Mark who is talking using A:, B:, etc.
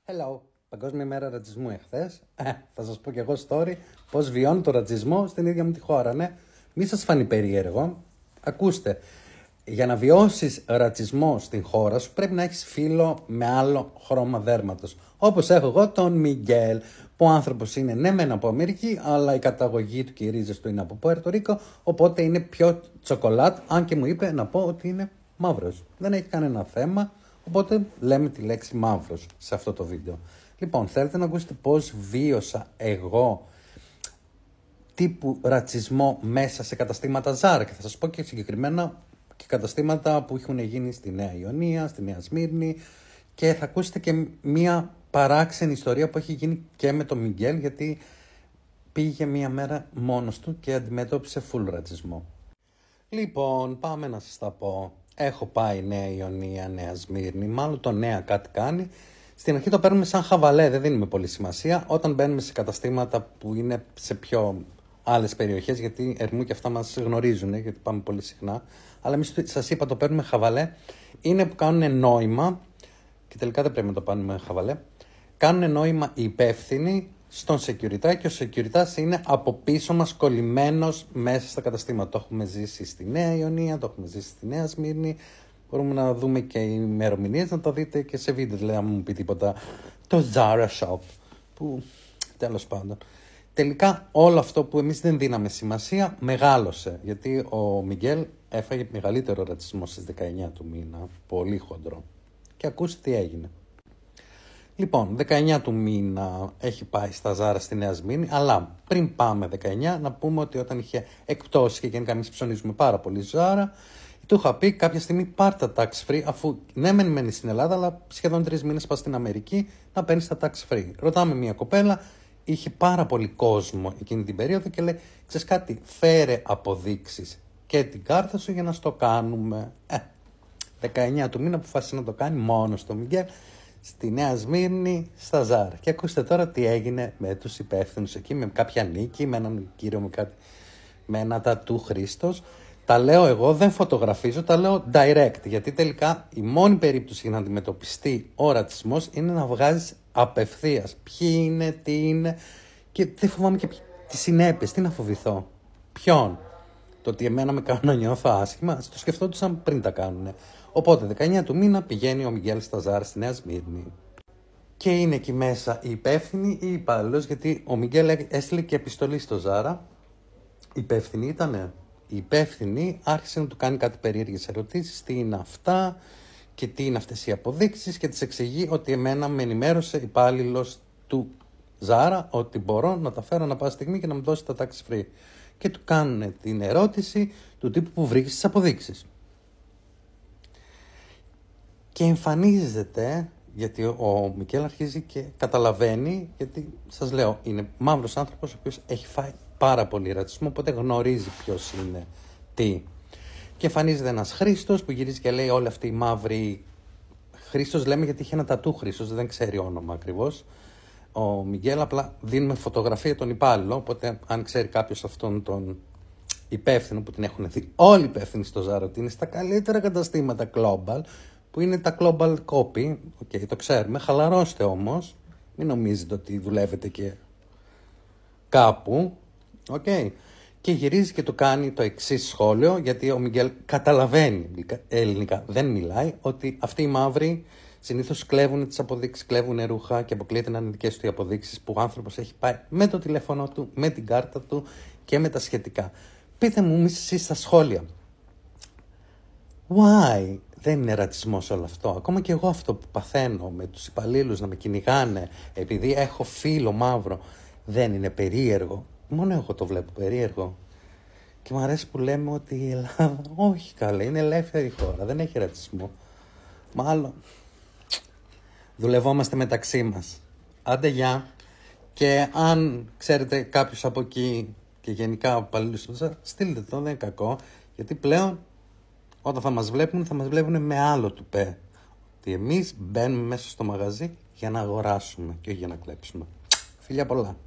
A: Hello, Παγκόσμια ημέρα ρατσισμού εχθές. Θα σας πω κι εγώ story πώς βιώνω το ρατσισμό στην ίδια μου τη χώρα, ναι. Μη σας φανεί περίεργο. Ακούστε, για να βιώσεις ρατσισμό στην χώρα σου πρέπει να έχεις φίλο με άλλο χρώμα δέρματος. Όπως έχω εγώ τον Μιγγέλ, που ο άνθρωπος είναι ναι μεν από Αμερική, αλλά η καταγωγή του και οι ρίζες του είναι από Πουέρτο Ρίκο, οπότε είναι πιο τσοκολάτ, αν και μου είπε να πω ότι είναι μαύρος. Δεν έχει κανένα θέμα. Οπότε λέμε τη λέξη μαύρος σε αυτό το βίντεο. Λοιπόν, θέλετε να ακούσετε πώς βίωσα εγώ τύπου ρατσισμό μέσα σε καταστήματα Zara, και θα σας πω και συγκεκριμένα και καταστήματα που έχουν γίνει στη Νέα Ιωνία, στη Νέα Σμύρνη, και θα ακούσετε και μία παράξενη ιστορία που έχει γίνει και με τον Μιγγέλ, γιατί πήγε μία μέρα μόνος του και αντιμετώπισε full ρατσισμό. Λοιπόν, πάμε να σας τα πω. Έχω πάει Νέα Ιωνία, Νέα Σμύρνη, μάλλον το Νέα κάτι κάνει. Στην αρχή το παίρνουμε σαν χαβαλέ, δεν δίνουμε πολύ σημασία. Όταν μπαίνουμε σε καταστήματα που είναι σε πιο άλλες περιοχές, γιατί Ερμού και αυτά μας γνωρίζουν, γιατί πάμε πολύ συχνά. Αλλά εμείς σας είπα το παίρνουμε χαβαλέ. Είναι που κάνουν νόημα, και τελικά δεν πρέπει να το κάνουμε χαβαλέ. Κάνουν νόημα οι υπεύθυνοι στον security, και ο security είναι από πίσω μας κολλημένος μέσα στα καταστήματα. Το έχουμε ζήσει στη Νέα Ιωνία, το έχουμε ζήσει στη Νέα Σμύρνη. Μπορούμε να δούμε και οι ημερομηνίες, να το δείτε και σε βίντεο, δηλαδή αν μου πει τίποτα. Το Zara Shop, που τέλος πάντων. Τελικά όλο αυτό που εμείς δεν δίναμε σημασία μεγάλωσε, γιατί ο Μιγγέλ έφαγε μεγαλύτερο ρατσισμό στις 19 του μήνα, πολύ χοντρό. Και ακούστε τι έγινε. Λοιπόν, 19 του μήνα έχει πάει στα Zara στη Νέα Σμύρνη, αλλά πριν πάμε 19, να πούμε ότι όταν είχε εκπτώσει και γενικά εμείς ψωνίζουμε πάρα πολύ Zara, του είχα πει κάποια στιγμή πάρ' τα tax free, αφού ναι μεν μένει στην Ελλάδα, αλλά σχεδόν 3 μήνες πας στην Αμερική να παίρνεις τα tax free. Ρωτάμε μια κοπέλα, είχε πάρα πολύ κόσμο εκείνη την περίοδο και λέει, ξέρεις κάτι, φέρε αποδείξεις και την κάρτα σου για να στο κάνουμε. 19 του μήνα αποφάσισε να το κάνει μόνος το Μιγγέλ, στη Νέα Σμύρνη, στα Zara. Και ακούστε τώρα τι έγινε με τους υπεύθυνους εκεί, με κάποια νίκη, με έναν κύριο με ένα τατού Χρήστος. Τα λέω εγώ, δεν φωτογραφίζω, τα λέω direct, γιατί τελικά η μόνη περίπτωση για να αντιμετωπιστεί ο ρατσισμός είναι να βγάζεις απευθείας ποιοι είναι, τι είναι, και δεν φοβάμαι και τις συνέπειες, τι να φοβηθώ. Ποιον? Το ότι εμένα με κάνουν να νιώθω άσχημα, το σκεφτόντουσαν πριν τα κάνουνε. Οπότε 19 του μήνα πηγαίνει ο Μιγγέλ στα Zara στη Νέα Σμύρνη. Και είναι εκεί μέσα η υπεύθυνη ή υπάλληλος, γιατί ο Μιγγέλ έστειλε και επιστολή στο Zara. Υπεύθυνη ήτανε. Η υπεύθυνη άρχισε να του κάνει κάτι περίεργες ερωτήσεις, τι είναι αυτά και τι είναι αυτές οι αποδείξεις, και της εξηγεί ότι εμένα με ενημέρωσε υπάλληλος του Zara ότι μπορώ να τα φέρω να πάω στιγμή και να μου δώσει τα tax free. Και του κάνουν την ερώτηση του τύπου που βρήκες τις αποδείξεις. Και εμφανίζεται, γιατί ο Μιγγέλ αρχίζει και καταλαβαίνει, γιατί σας λέω είναι μαύρος άνθρωπος ο οποίος έχει φάει πάρα πολύ ρατσισμό, οπότε γνωρίζει ποιος είναι τι. Και εμφανίζεται ένας Χρήστος που γυρίζει και λέει όλοι αυτοί οι μαύροι. Χρήστος λέμε γιατί είχε ένα τατού Χρήστος, δεν ξέρει όνομα ακριβώς. Ο Μιγγέλ απλά δίνουμε φωτογραφία τον υπάλληλο, οπότε αν ξέρει κάποιος αυτόν τον υπεύθυνο που την έχουν δει όλοι οι υπεύθυνοι στο Zara, ότι είναι στα καλύτερα καταστήματα global, που είναι τα global copy, το ξέρουμε, χαλαρώστε όμως, μην νομίζετε ότι δουλεύετε και κάπου, και γυρίζει και του κάνει το εξής σχόλιο, γιατί ο Μιγγέλ καταλαβαίνει ελληνικά, δεν μιλάει, ότι αυτοί οι μαύροι συνήθως κλέβουν τις αποδείξεις, κλέβουν ρούχα και αποκλείεται να είναι δικές του οι αποδείξεις που ο άνθρωπος έχει πάει με το τηλέφωνο του, με την κάρτα του και με τα σχετικά. Πείτε μου εσείς στα σχόλια. Why? Δεν είναι ρατσισμός όλο αυτό. Ακόμα και εγώ αυτό που παθαίνω με τους υπαλλήλους να με κυνηγάνε επειδή έχω φίλο μαύρο, δεν είναι περίεργο? Μόνο εγώ το βλέπω περίεργο. Και μου αρέσει που λέμε ότι η Ελλάδα, όχι καλά, είναι ελεύθερη χώρα, δεν έχει ρατσισμό. Μάλλον δουλευόμαστε μεταξύ μας. Άντε γεια. Και αν ξέρετε κάποιους από εκεί και γενικά υπαλλήλους, στείλτε το, δεν είναι κακό, γιατί πλέον όταν θα μας βλέπουν με άλλο τουπέ. Ότι εμείς μπαίνουμε μέσα στο μαγαζί για να αγοράσουμε και όχι για να κλέψουμε. Φιλιά πολλά.